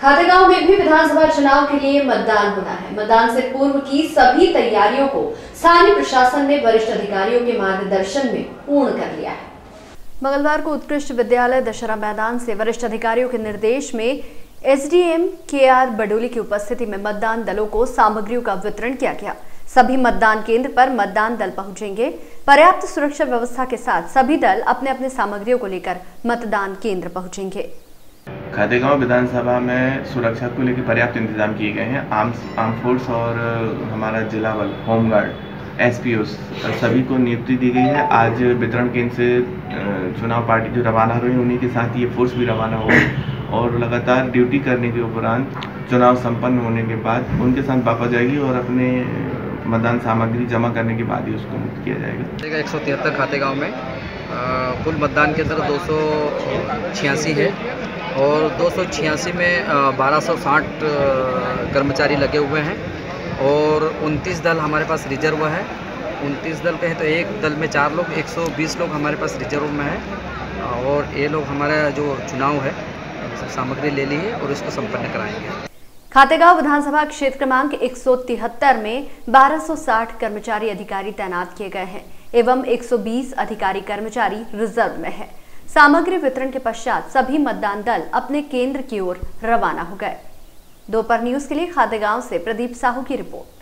खातेगांव में भी विधानसभा चुनाव के लिए मतदान होना है। मतदान से पूर्व की सभी तैयारियों को स्थानीय प्रशासन ने वरिष्ठ अधिकारियों के मार्गदर्शन में पूर्ण कर लिया है। मंगलवार को उत्कृष्ट विद्यालय दशहरा मैदान से वरिष्ठ अधिकारियों के निर्देश में एसडीएम केआर बडोली की उपस्थिति में मतदान दलों को सामग्रियों का वितरण किया गया। सभी मतदान केंद्र पर मतदान दल पहुंचेंगे। पर्याप्त सुरक्षा व्यवस्था के साथ सभी दल अपने अपने सामग्रियों को लेकर मतदान केंद्र पहुंचेंगे। खातेगांव विधानसभा में सुरक्षा को लेकर पर्याप्त इंतजाम किए गए हैं। आर्म फोर्स और हमारा जिला बल, होमगार्ड, एसपीओ सभी को नियुक्ति दी गई है। आज वितरण केंद्र से चुनाव पार्टी जो रवाना हो रही है उन्हीं के साथ ये फोर्स भी रवाना होगा और लगातार ड्यूटी करने के उपरांत चुनाव संपन्न होने के बाद उनके साथ वापस जाएगी और अपने मतदान सामग्री जमा करने के बाद ही उसको मुक्त किया जाएगा। 173 खातेगांव में कुल मतदान केंद्र 286 है और 286 में 1260 कर्मचारी लगे हुए हैं और 29 दल हमारे पास रिजर्व है। 29 दल कहें तो एक दल में 4 लोग, 120 लोग हमारे पास रिजर्व में है और ये लोग हमारा जो चुनाव है सामग्री ले ली है और इसको संपन्न कराएंगे। खातेगांव विधानसभा क्षेत्र क्रमांक 173 में 1260 कर्मचारी अधिकारी तैनात किए गए हैं एवं 120 अधिकारी कर्मचारी रिजर्व में है। सामग्री वितरण के पश्चात सभी मतदान दल अपने केंद्र की ओर रवाना हो गए। दोपहर न्यूज के लिए खातेगांव से प्रदीप साहू की रिपोर्ट।